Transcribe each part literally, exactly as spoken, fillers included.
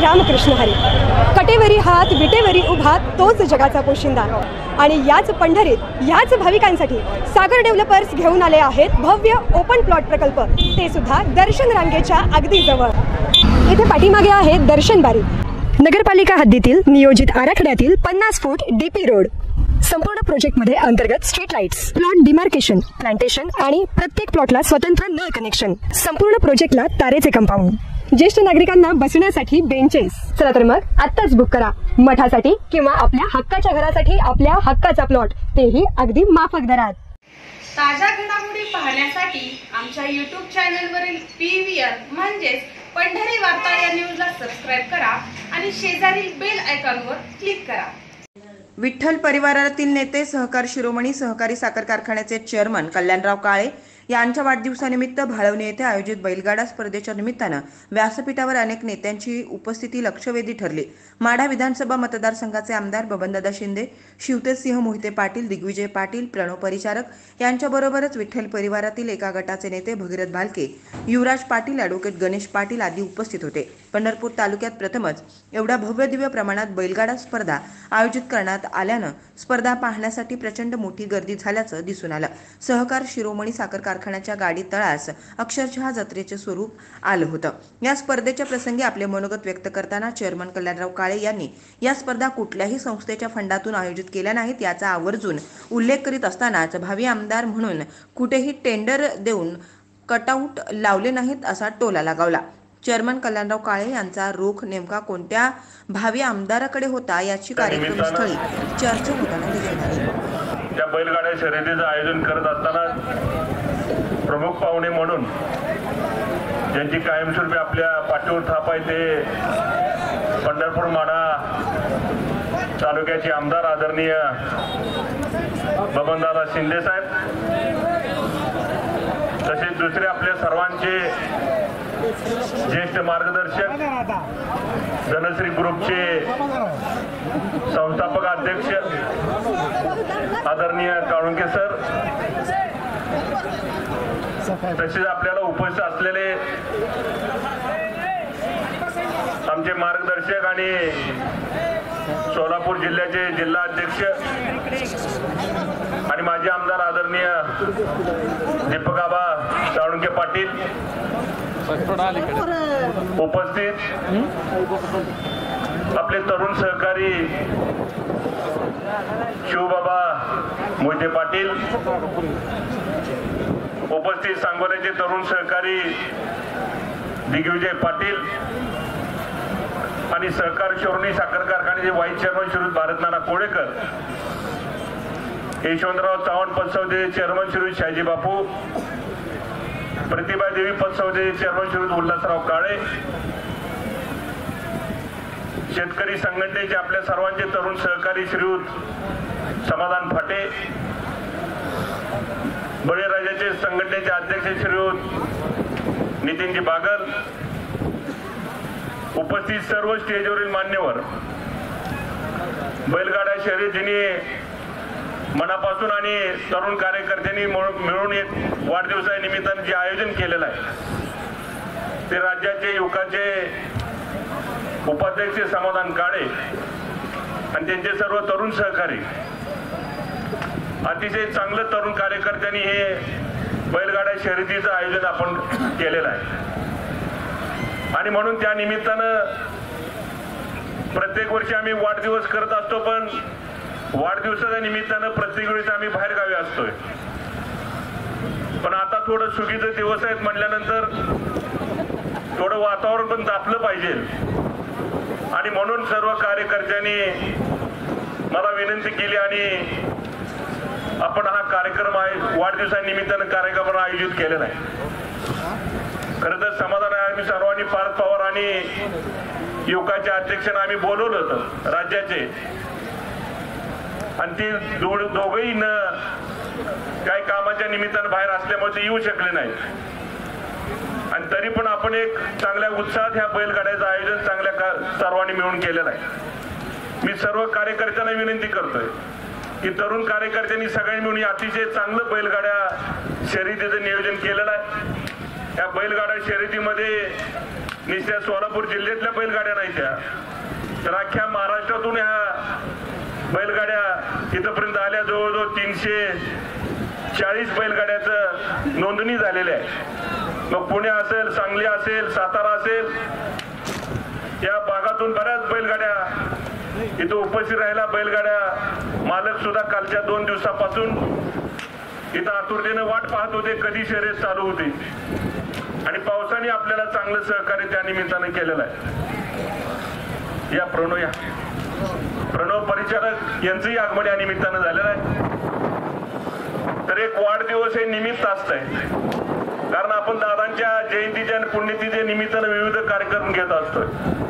रामकृष्ण हरी. कटेवरी हात विटेवरी उभा तोच जगाचा पोशिंदा. आणि याच पंढरीत याच भाविकांसाठी सागर डेव्हलपर्स घेऊन आले आहेत भव्य ओपन प्लॉट प्रकल्प, ते सुद्धा दर्शन रांगेच्या अगदी जवळ. इथे पाठीमागे आहे दर्शन बारी. नगरपालिका हद्दीतील नियोजित आराखड्यातील पन्नास फूट डीपी रोड. संपूर्ण प्रोजेक्टमध्ये अंतर्गत street lights, plot demarcation, plantation आणि प्रत्येक प्लॉटला स्वतंत्र नळ कनेक्शन. संपूर्ण प्रोजेक्टला तारेचे कंपाऊंड. ज्येष्ठ नागरिकांना बसण्यासाठी बेंचेस. चला तर मग आत्ताच बुक करा मठासाठी किंवा आपल्या हक्काच्या घरासाठी आपल्या हक्काचा प्लॉट, तेही अगदी माफक दरात. ताज्या घडामोडी पाहण्यासाठी आमच्या यूट्यूब चॅनलवरील पीव्हीआर म्हणजेच पंढरी वार्ता या न्यूजला सबस्क्राईब करा आणि शेजारील बेल आयकॉनवर क्लिक करा. विठ्ठल परिवारातील नेते सहकार शिरोमणी सहकारी साखर कारखान्याचे चेअरमन कल्याणराव काळे यांच्या वाढदिवसानिमित्त भाळवणी येथे आयोजित बैलगाडा स्पर्धेच्या निमित्तानं व्यासपीठावर अनेक नेत्यांची उपस्थिती लक्षवेधी ठरली. माढा विधानसभा मतदारसंघाचे आमदार बबनदादा शिंदे, शिवतेजसिंह मोहिते पाटील, दिग्विजय पाटील, प्रणव परिचारक यांच्याबरोबरच विठ्ठल परिवारातील एका गटाचे नेते भगीरथ भालके, युवराज पाटील, ॲडव्होकेट गणेश पाटील आदी उपस्थित होते. पंढरपूर तालुक्यात प्रथमच एवढ्या भव्य दिव्य प्रमाणात बैलगाडा स्पर्धा आयोजित करण्यात आल्यानं स्पर्धा पाहण्यासाठी प्रचंड मोठी गर्दी झाल्याचं दिसून आलं. सहकार शिरोमणी साखर कारखान्याच्या गाडी तळास अक्षरशः जत्रेचे स्वरूप आलं होतं. या स्पर्धेच्या प्रसंगी आपले मनोगत व्यक्त करताना चेअरमन कल्याणराव काळे यांनी या स्पर्धा कुठल्याही संस्थेच्या फंडातून आयोजित केल्या नाहीत याचा आवर्जून उल्लेख करीत असतानाच भावी आमदार म्हणून कुठेही टेंडर देऊन कटआउट लावले नाहीत असा टोला लगावला. चेअरमन कल्याणराव काळे यांचा रोख नेमका कोणत्या भावी आमदाराकडे होता याची कार्यक्रमस्थळी चर्चा होताना दिसून आली. त्या बैलगाड्या शर्यतीचं आयोजन करत असताना प्रमुख पाहुणे म्हणून ज्यांची कायमस्वरूपी आपल्या पाठीवर थाप आहे ते पंढरपूर माढा तालुक्याचे आमदार आदरणीय बबनदादा शिंदे साहेब, तसेच दुसरे आपल्या सर्वांचे ज्येष्ठ मार्गदर्शक धनश्री ग्रुपचे संस्थापक अध्यक्ष आदरणीय काळुंके सर, तसेच आपल्याला उपस्थित असलेले आमचे मार्गदर्शक आणि सोलापूर जिल्ह्याचे जिल्हा अध्यक्ष आणि माजी आमदार आदरणीय दीपकाबा काळुंके पाटील उपस्थित, आपले तरुण सहकारी शिवबाबा मोहिते पाटील उपस्थित, सांगोल्याचे तरुण सहकारी दिग्विजय पाटील आणि सहकार शिरोमणी साखर कारखान्याचे व्हाईस चेअरमन श्री भारतनाना कोळेकर, यशवंतराव चव्हाण पतसंस्थेचे चेअरमन श्री शाजी बापू, प्रतिभा देवी पतसंस्थेचे चेअरमन श्री उल्हासराव काळे, शेतकरी संघटनेचे आपल्या सर्वांचे तरुण सहकारी श्रीयुत समाधान फाटे, बळीराजाचे संघटनेचे अध्यक्ष श्रीयुत नितीनजी बागल, उपस्थित सर्व स्टेजवरील मान्यवर, बैलगाडा शर्यतीने मनापासून आणि तरुण कार्यकर्त्यांनी मिळून एक वाढदिवसानिमित्तानं जे आयोजन केलेलं आहे ते राज्याचे युवकाचे उपाध्यक्ष समाधान काळे आणि त्यांचे सर्व तरुण सहकारी, अतिशय चांगलं तरुण कार्यकर्त्यांनी हे बैलगाडा शर्यतीचं आयोजन आपण केलेलं आहे. आणि म्हणून त्या निमित्तानं प्रत्येक वर्षी आम्ही वाढदिवस करत असतो, पण वाढदिवसाच्या निमित्तानं प्रत्येक वेळेस आम्ही बाहेर गावी असतोय. पण आता थोडं सुगीचे दिवस आहेत म्हटल्यानंतर थोडं वातावरण पण तापलं पाहिजे आणि म्हणून सर्व कार्यकर्त्यांनी मला विनंती केली आणि आपण हा कार्यक्रम आहे वाढदिवसानिमित्तानं कार्यक्रम आयोजित केलेला आहे. खरं तर समाधान आहे, आम्ही सर्वांनी पार्थ पवार आणि युवकाच्या अध्यक्षांना आम्ही बोलवलं होतं राज्याचे, आणि ते दोघंही न काही कामाच्या निमित्तानं बाहेर असल्यामुळे ते येऊ शकले नाहीत. आणि तरी पण आपण एक चांगल्या उत्साहात ह्या बैलगाड्याचं आयोजन चांगल्या सर्वांनी मिळून केलेलं आहे. मी सर्व कार्यकर्त्यांना विनंती करतोय की तरुण कार्यकर्त्यांनी सगळ्यांनी मिळून अतिशय चांगलं बैलगाड्या शर्यतीचं नियोजन केलेलं आहे. या बैलगाडा शर्यतीमध्ये निश्चित सोलापूर जिल्ह्यातल्या बैलगाड्या नाही त्या, तर अख्ख्या महाराष्ट्रातून ह्या बैलगाड्या इथपर्यंत आल्या. जवळजवळ तीनशे चाळीस बैलगाड्याचं नोंदणी झालेली आहे. मग पुणे असेल, सांगली असेल, सातारा असेल, या भागातून बऱ्याच बैलगाड्या इथं उपस्थित राहिला. बैलगाड्या मालक सुद्धा कालच्या दोन दिवसापासून इथं आतुरतेने वाट पाहत होते कधी शर्यत चालू होते. आणि पावसाने आपल्याला चांगलं सहकार्य त्या निमित्तानं केलेलं आहे. या प्रणव या प्रणव परिचारक यांचंही आगमन या निमित्तानं झालेलं आहे. तर एक वाढदिवस हे निमित्त असतंय, कारण आपण दादांच्या जयंतीच्या आणि पुण्यतिथीच्या निमित्तानं विविध कार्यक्रम घेत असतोय.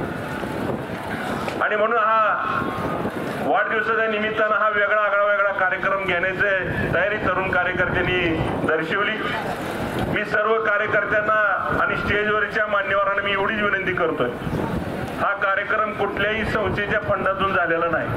आणि म्हणून हा वाढदिवसाच्या निमित्तानं हा वेगळा आगळा वेगळा कार्यक्रम घेण्याची तयारी तरुण कार्यकर्त्यांनी दर्शवली. मी सर्व कार्यकर्त्यांना आणि स्टेजवरच्या मान्यवरांना मी एवढीच विनंती करतोय, हा कार्यक्रम कुठल्याही संस्थेच्या फंडातून झालेला नाही.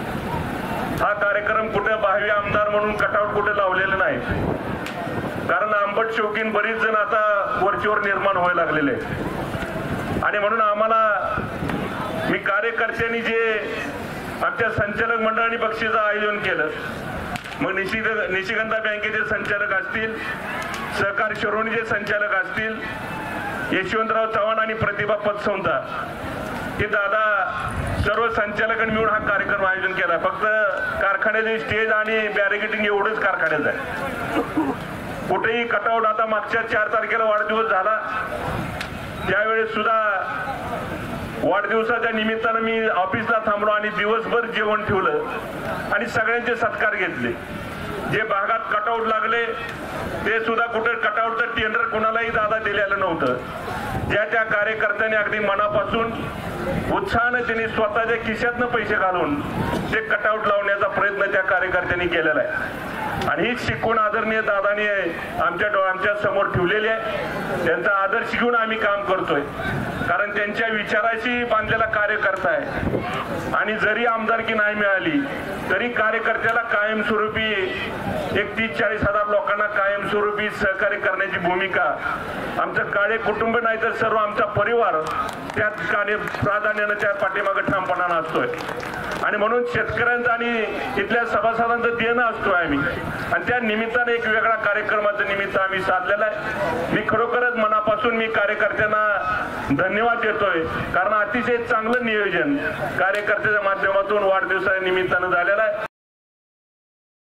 हा कार्यक्रम कुठे भावी आमदार म्हणून कटआउट कुठे लावलेलं नाही, कारण आंबट शौकीन बरीच जण आता वरचीवर निर्माण व्हायला लागलेले आहेत. आणि म्हणून आम्हाला मी कार्यकर्त्यांनी जे आमच्या संचालक मंडळाने बक्षीचं आयोजन केलं, मग निशिग निशिगंधा बँकेचे संचालक असतील, सहकार शिरोणीचे संचालक असतील, यशवंतराव चव्हाण आणि प्रतिभा पतसंस्था, हे दादा सर्व संचालकांनी मिळून हा कार्यक्रम आयोजन केला. फक्त कारखान्याचे स्टेज आणि बॅरिकेडिंग एवढंच कारखान्याचं आहे. कुठेही कटआउट आता मागच्या चार तारखेला वाढदिवस झाला, त्यावेळेस सुद्धा वाढदिवसाच्या निमित्तानं मी ऑफिसला थांबलो आणि दिवसभर जेवण ठेवलं आणि सगळ्यांचे सत्कार घेतले. जे भागात कटआउट लागले ते सुद्धा कुठे कटआउटचं टेंडर कोणालाही दादा दिलेलं नव्हतं. ज्या त्या कार्यकर्त्यांनी अगदी मनापासून उत्साहाने त्यांनी स्वतःच्या खिशातनं पैसे घालून ते कटआउट लावण्याचा प्रयत्न त्या कार्यकर्त्यांनी केलेला आहे. आणि हीच शिकवण आदरणीय दादानी आमच्या डोळ्यांच्या समोर ठेवलेली आहे. त्यांचा आदर्श घेऊन आम्ही काम करतोय, कारण त्यांच्या विचाराशी बांधलेला कार्यकर्ता आहे. आणि जरी आमदारकी नाही मिळाली तरी कार्यकर्त्याला कायमस्वरूपी एक तीस चाळीस हजार लोकांना कायमस्वरूपी सहकार्य करण्याची भूमिका आमचं काळे कुटुंब नाही तर सर्व आमचा परिवार त्यात कार्य प्राधान्यानं त्या पाठीमागे ठामपणानं असतोय. आणि म्हणून शेतकऱ्यांचं आणि इथल्या सभासदांचं देणं असतोय आम्ही, आणि त्या निमित्ताने एक वेगळा कार्यक्रमाचं निमित्त आम्ही साधलेला आहे. मी खरोखरच मनापासून मी कार्यकर्त्यांना धन्यवाद देतोय, कारण अतिशय चांगलं नियोजन कार्यकर्त्याच्या माध्यमातून वाढदिवसाच्या निमित्तानं झालेलं आहे.